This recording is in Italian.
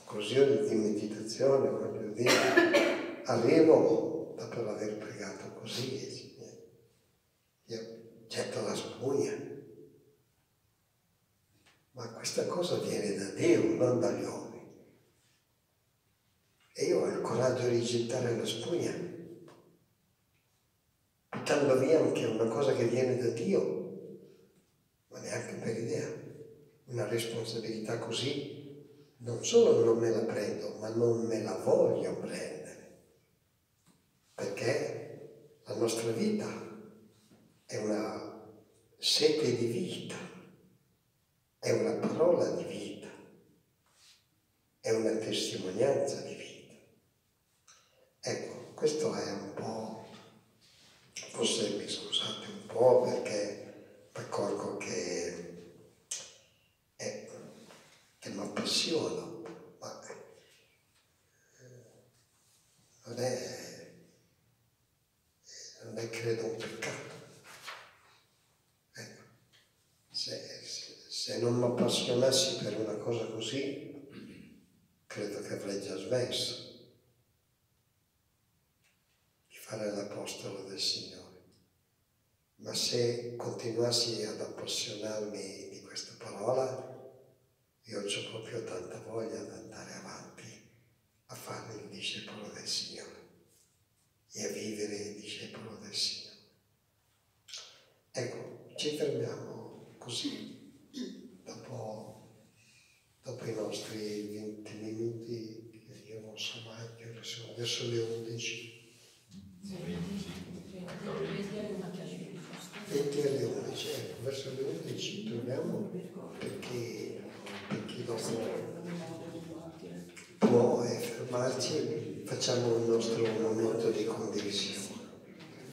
conclusione di meditazione, voglio dire, arrivo dopo aver pregato così, io getto la spugna, ma questa cosa viene da Dio, non dagli uomini. E io ho il coraggio di gettare la spugna, buttando via anche una cosa che viene da Dio, ma neanche per idea. Una responsabilità così non solo non me la prendo, ma non me la voglio prendere, perché la nostra vita è una sete di vita, è una parola di vita, è una testimonianza di vita. Ecco, questo è un po', forse mi scusate un po' perché mi accorgo che mi appassiona, ma non è credo un peccato. Ecco, se non mi appassionassi per una cosa così, credo che avrei già smesso di fare l'apostolo del Signore. Ma se continuassi ad appassionarmi di questa parola, io ho proprio tanta voglia di andare avanti a fare il discepolo del Signore e a vivere il discepolo del Signore. Ecco, ci fermiamo così, dopo i nostri 20 minuti, che io non so mai, che sono verso le 11. 20 alle 11, ecco, verso le 11 torniamo perché dopo può fermarci, facciamo il nostro momento di condivisione.